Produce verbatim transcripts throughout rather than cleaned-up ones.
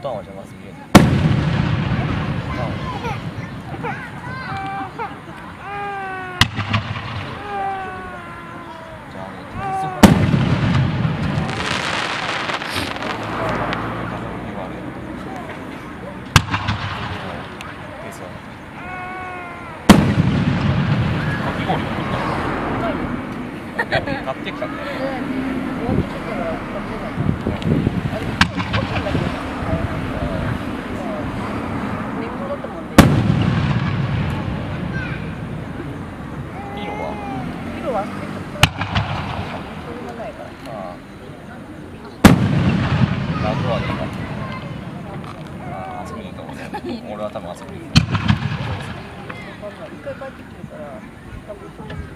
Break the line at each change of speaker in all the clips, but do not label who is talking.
ターンは邪魔すぎる。買ってきたんだよ。色は？
色は
ラブはねえか。ああ、遊びに行ったもんね。俺は多分遊びに行った。
一回帰ってきてるから、多分そうですね。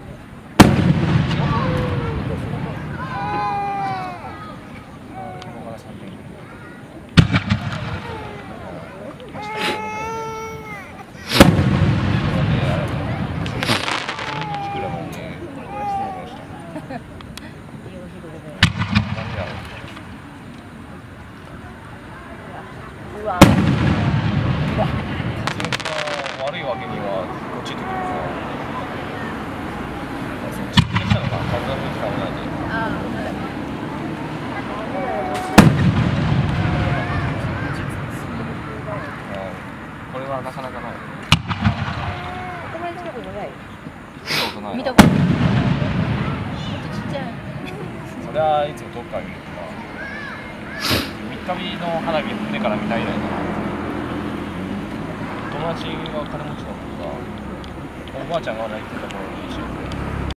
うわ。
悪いわけにはこっち行ってくるから。そっち行ってきたのか、風が吹いてたもんなんで。
ああ。
これはなかなかない。
お米のとこじゃない。
見たことない。
見たことない。もっとちっちゃい。
それはいつもどっか見るとか。三日日の花火を船から見たい以来だな。友達が金持ちだからさ、おばあちゃんが泣いてたところに一緒に